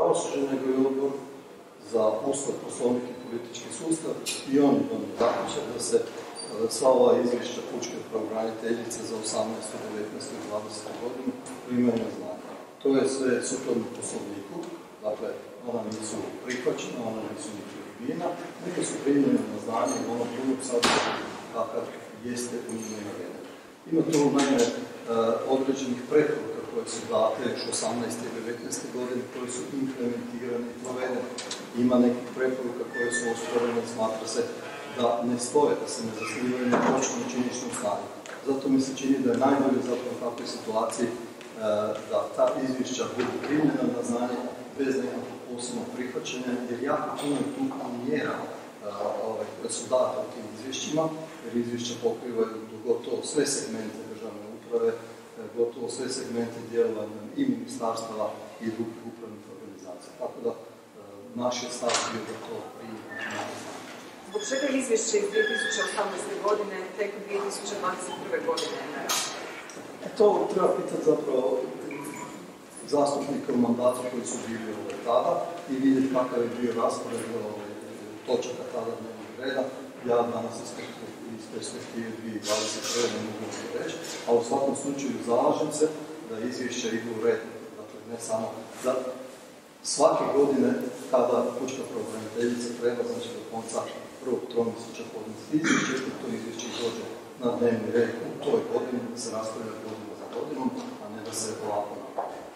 pravosuđe, nego i Odbor za Ustav, Poslovnik i politički sustav i oni donijeli zaključak da se sva ova izvješća pučke pravobraniteljice za 18., 19. i 20. godinu primaju na znanje. To je sve sukladno Poslovniku, dakle, ona nisu prihvaćena, ona nisu niti odbijena, nego su primljene na znanje u onom drugog sadržaja kakav jeste u njima naveden. Ima tu naime određenih preporuka koje su date još 18. i 19. godine, koje su implementirane i provedene. Ima nekih preporuka koje su ostvarene, smatra se da ne stoje, da se ne zasnivaju na točnom činjeničnom stanju. Zato mi se čini da je najbolje zapravo u takvoj situaciji da ta izvješća budu primljena na znanje bez nekakvog posebnog prihvaćanja, jer jako puno je tu mjera koje su date u tim izvješćima, jer izvješća pokrivaju gotovo sve segmente državne uprave, gotovo sve segmente djelovanja i ministarstava i drugih upravnih organizacija. Tako da naš je stav bio da to primljeno. Zbog čega je izvješće iz 2018. godine tek 2021. godine na raspravu? To treba pitati zapravo zastupnika u mandatu koji su bili tada i vidjeti kakav je bio raspored točaka tada dnevnog reda. Ja danas iz perspektive 2021. ne mogu reći, a u svakom slučaju zalažem se da izvješća idu u redu. Dakle, ne samo da svake godine kada pučka pravobraniteljica treba, znači do konca prvog tromjesečja podnesti izvješće, što to izvješće dođe na dnevni red u toj godini, da se raspravlja godinu za godinom, a ne da se ovako napravi.